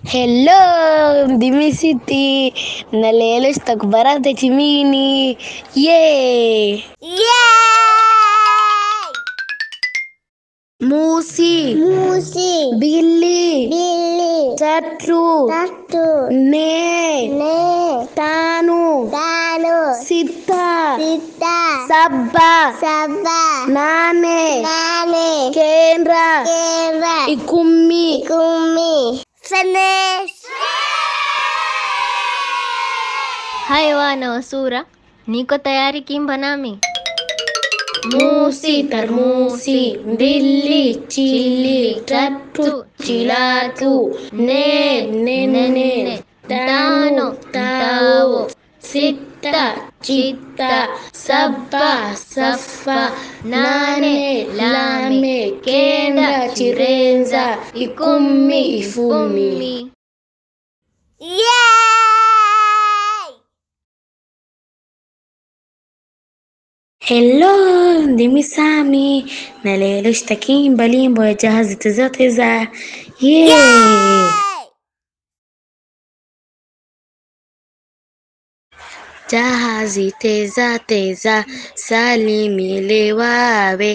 Hello, ndimi Sitti. Na lelo sitakubara Chimini. Yay! Musi. Billy. Tatu. Ne. Tanu. Sita. Saba. Nane. Kendra. Ikumi. Finish. Hai wana wasura, niko tayari kimba nami. Musi, tarmusi, Billy, chili, tatu, chilatu, ne, tanu, tawo, sita, chita, saba, safa, nane, lame, kenda, chirenza, ikumi, ifumi. Yay! Hello, ndimi Sami. Na lelo sitakiimba limbo ya Jahazi Teza. Yay! Jahazi Teza, salimile wawe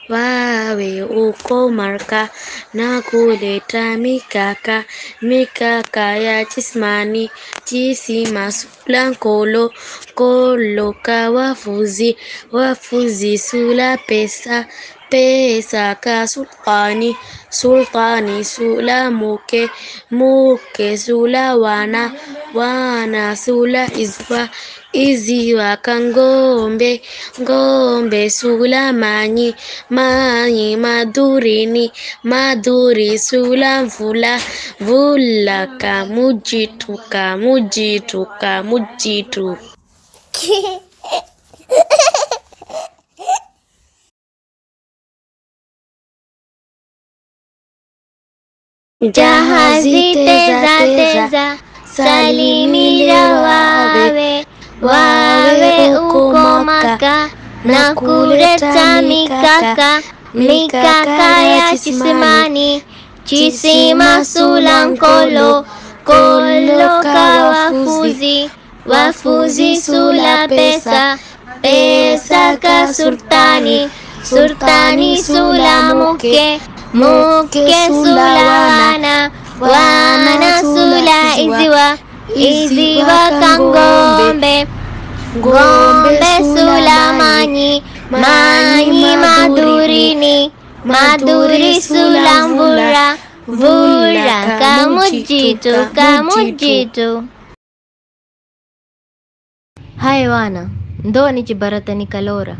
uko marka na kuleta mikaka ya chismani chisima sula kolo ka wafuzi sula pesa ka sultani sula muke sula wana sula iziwa kangombe sula manyi maduri sula vula kamujitu Jahazi teza, salimila wawe uko maka na kuleta mikaka ya chisima sulankolo ka wafuzi sula pesa ka sultani sula muke sula wana sula iziwa kangombe sula manyi maduri sula vula kamujitu. Hai wana, ndo nichibaratani kalora.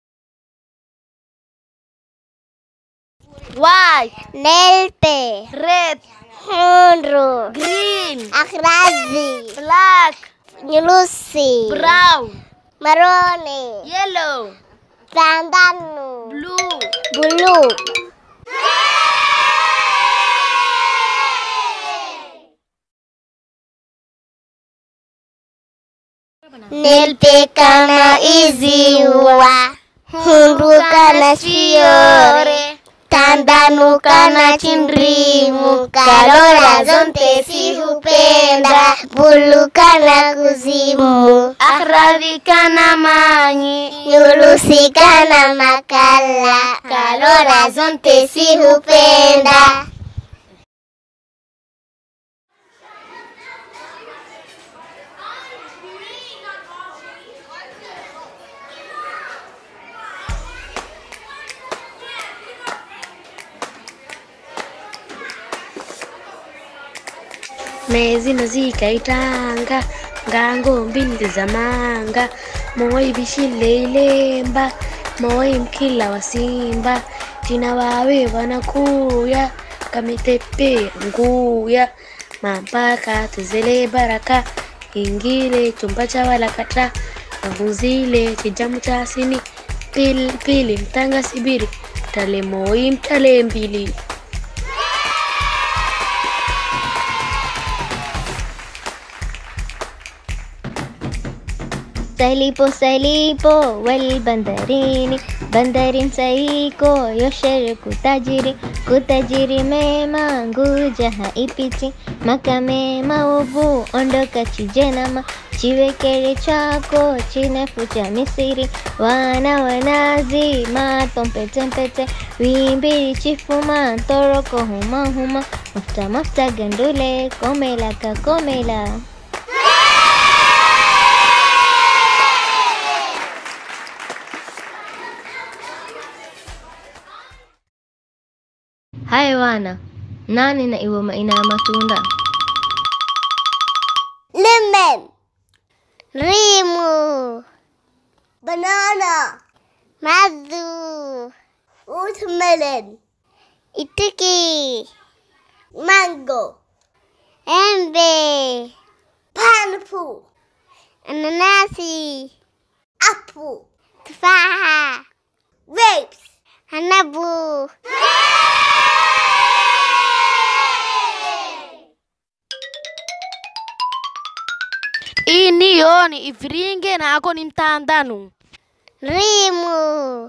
White, Nelpe, Red, Honro, green, Ahrazi, black, Lucy, brown, Marone, yellow, Bandanu, blue. Nelpe kana iziwa, Honro kana fiore, Tandanu kana chindrimu, kalora zonte si hupenda, bulu kana kuzimu, Ahrazi kana manyi, Nyulusi kana makala, kalora zonte si hupenda. Mezi nazikaitanga ngango mbili za manga moi bishile ilemba moi mkila wa simba tina wawe wanakuya kamitepe nguya mampaka tuzele baraka ingile chumba cha walakata navuzile chijamu cha asini pili mtanga sibiri tale moi mtale mbili. Salipo wal bandarini bandarin saiko yosheru kutajiri mema nguja haipichi maka mema uvu ondoka chijenama chiwekere chako chinefu cha Misiri wana wanazi matompetempete wimbiri chifuma toroko huma mafta gandule komela kakomela. Hai wana, nani na iwa maina ya matunda? Lemon, rimu, banana, madhu, watermelon, itiki, mango, embe, pineapple, ananasi, apple, tufaha, grapes, hanabu. Niyo ni ifiringe na ako ni mtandanu. Rimu.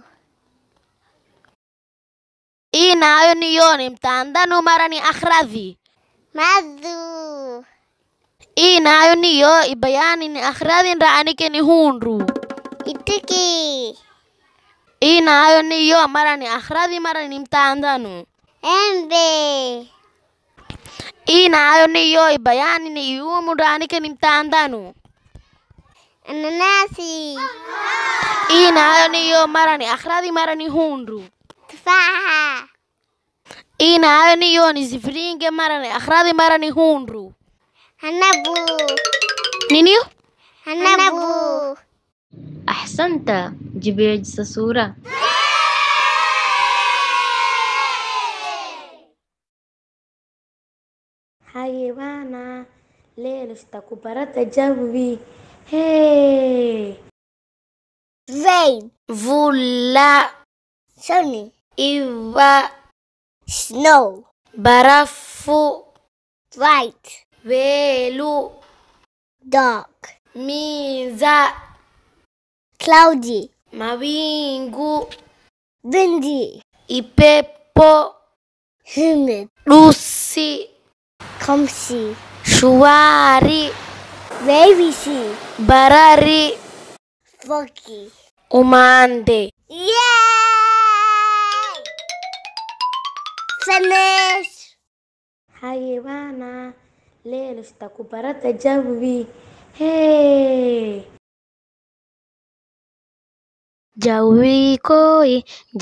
Nayo niyo ni mtandanu mara ni akhradhi. Madhu. Nayo niyo ibayani ni akhradhi raanike ni hundru. Itiki. Nayo niyo mara ni akhradhi mara ni mtandanu. Embe. Nayo niyo ibayani ni iumu raanike ni mtandanu. Ananasi. Nayo niyo mara ni akhradhi mara ni hundru. Tufaha. Nayo niyo ni zifiringe mara ni akhradhi mara ni hundru. Hanabu. Niniyo? Hanabu. Ahsanta, jibir sa sura. Hai wana, leo tutakuparata jawi. Hey! Rain. Vula. Sunny. Iwa. Snow. Barafu. Bright. Velu. Dark. Miza. Cloudy. Mawingu. Windy. Ipepo. Humid. Lusi. Comfy. Shuari. Racy. Barari. Foggy. Umande. Yay! Finish. Hai wana, leo tutakuparata jawi. Hey! Jawi koi,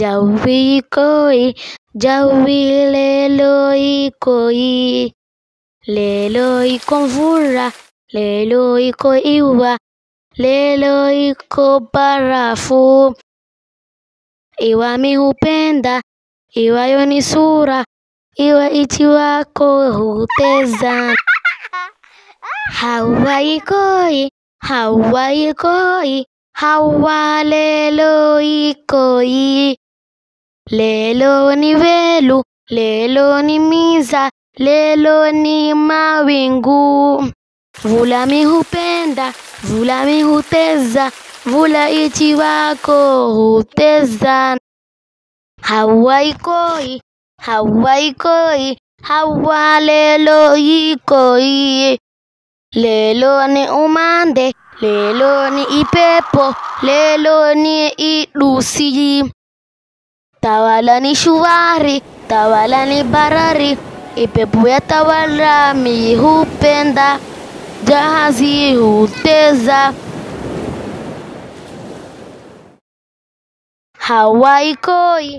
jawi lelo ikoi. Lelo iko mvura, lelo iko iwa, lelo iko barafu. Iwa mi hupenda, iwa yo ni sura, iwa ichi wako huteza. Hawa ikoi, hawa lelo ikoi. Lelo ni velu, lelo ni miza, lelo ni mawingu. Vula mi hupenda, vula mi huteza, vula ichi wako huteza. Hawa ikoi, hawa lelo ikoi. Lelo ni umande, lelo ni ipepo, lelo ni idusi. Tawala ni shuari, tawala ni barari, ipepo ya tawala mi hupenda, jahazi huteza. Hawa ikoi,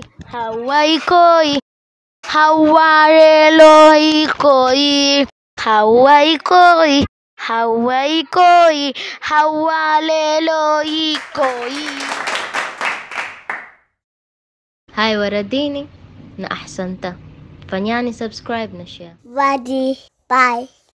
hawa lelo ikoi. Hawa ikoi, hawa lelo ikoi. Hai waradini na ahsanta. Fanyani subscribe na share. Ready. Bye.